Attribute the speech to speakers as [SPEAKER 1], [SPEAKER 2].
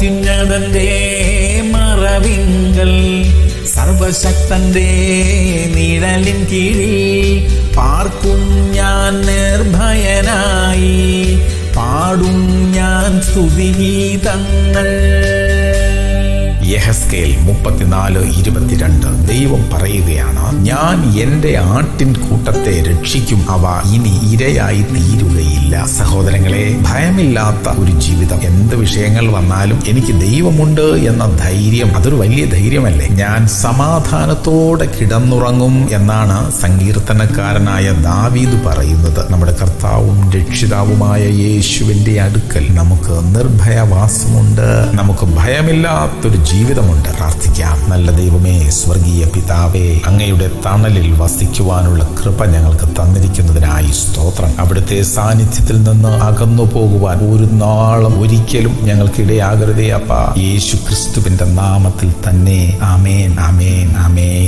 [SPEAKER 1] അത്യുന്നതന്റെ മറവിങ്കൽ സർവശക്തന്റെ നിഴലിൻ കീഴിൽ പാർക്കും ഞാൻ നിർഭയനായി, പാടും ഞാൻ സ്തുതിഗീതങ്ങൾ. യെഹെസ്കേൽ 34:22. ദൈവം പറയുകയാണ്, ഞാൻ എന്റെ ആട്ടിൻ കൂട്ടത്തെ രക്ഷിക്കും, അവ ഇനി ഇരയായി തീരുകയില്ല. സഹോദരങ്ങളെ, ഭയമില്ലാത്ത ഒരു ജീവിതം. എന്ത് വിഷയങ്ങൾ വന്നാലും എനിക്ക് ദൈവമുണ്ട് എന്ന ധൈര്യം, അതൊരു വലിയ ധൈര്യമല്ലേ? ഞാൻ സമാധാനത്തോടെ കിടന്നുറങ്ങും എന്നാണ് സങ്കീർത്തനക്കാരനായ ദാവീദ് പറയുന്നത്. നമ്മുടെ കർത്താവും രക്ഷിതാവുമായ യേശുവിന്റെ അടുക്കൽ നമുക്ക് നിർഭയവാസമുണ്ട്. നമുക്ക് ഭയമില്ലാത്തൊരു ജീവിതമുണ്ട്. പ്രാർത്ഥിക്കാം. നല്ല ദൈവമേ, സ്വർഗീയ പിതാവേ, അങ്ങയുടെ തണലിൽ വസിക്കുവാനുള്ള കൃപ ഞങ്ങൾക്ക് തന്നിരിക്കുന്നതിനായി സ്തോത്രം. അവിടുത്തെ സാന്നിധ്യത്തിൽ നിന്ന് അകന്നു പോകുവാൻ ഒരു നാളും ഒരിക്കലും ഞങ്ങൾക്ക് ഇടയാകരുതേ അപ്പാ. യേശു ക്രിസ്തുവിന്റെ നാമത്തിൽ തന്നെ. ആമേൻ, ആമേൻ, ആമേൻ.